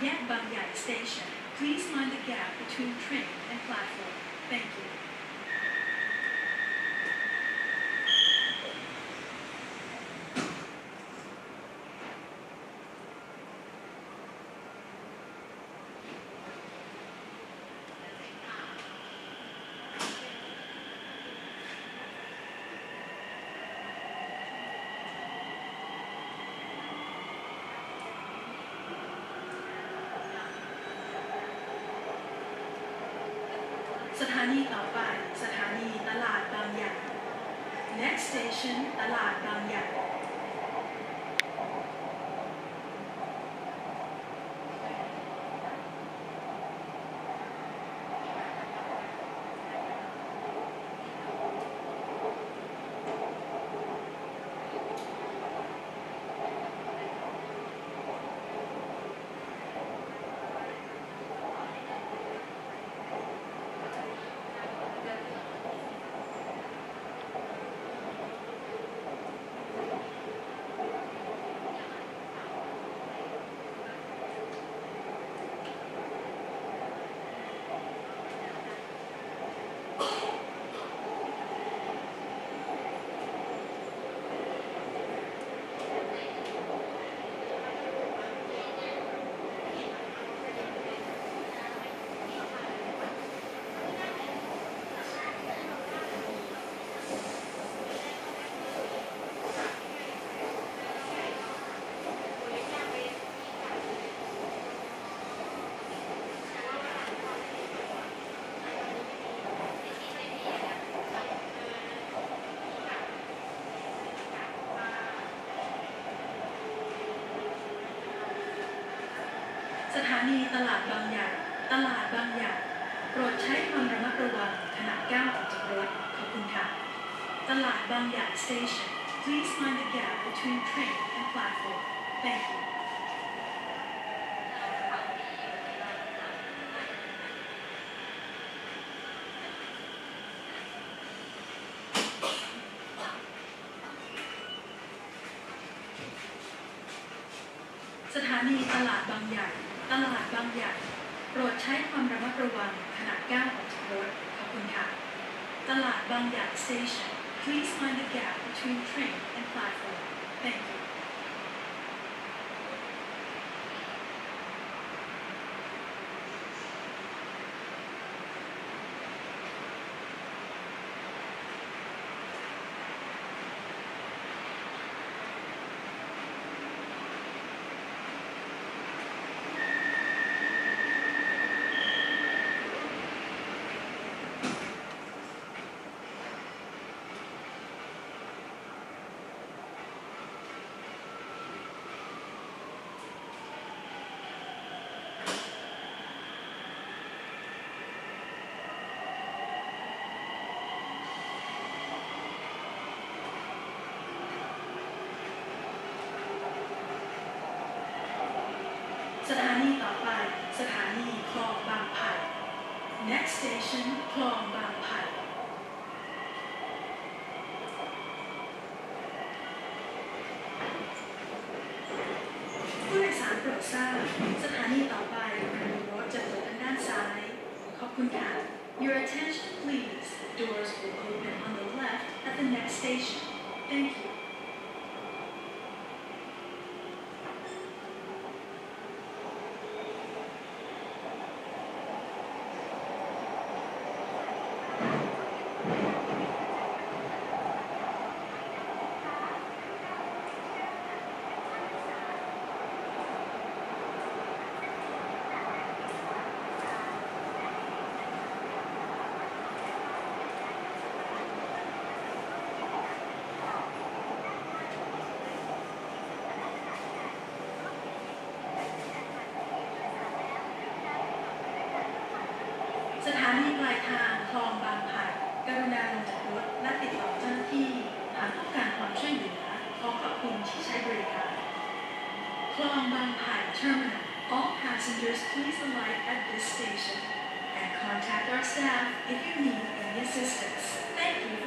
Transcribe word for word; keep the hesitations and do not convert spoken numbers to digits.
แยกบางใหญ่ Station. Please mind the gap between train and platform. Thank you. สถานีต่อไปสถานีตลาดบางใหญ่ Next station ตลาดบางใหญ่ สถานีตลาดบางใหญ่ตลาดบางใหญ่โปรดใช้ความระมัดระวังขณะก้าวออกจากรถขอบคุณค่ะตลาดบางใหญ่ Station Please mind the gap between train and platform Thank you สถานีตลาดบางใหญ่ตลาดบางใหญ่โปรดใช้ความระมัดระวังขณะก้าวออกจากรถขอบคุณค่ะตลาดบางใหญ่ Station Please mind the gap between train and platform Thank you สถานีต่อไปสถานีคลองบางไผ่ Next station คลองบางไผ่ผู้โดยสารโปรดทราบสถานีต่อไปประตูรถจะเปิดทางด้านซ้ายขอบคุณค่ะ Your attention please doors will open on the left at the next station Thank youสถานีปลายทางคลองบางไผ่กรุณาลงจากรถและติดต่อเจ้าหน้าที่หากต้องการความช่วยเหลือขอขอบคุณที่ใช้บริการคลองบางไผ่ Terminal All passengers please alight at this station and contact our staff if you need any assistance Thank you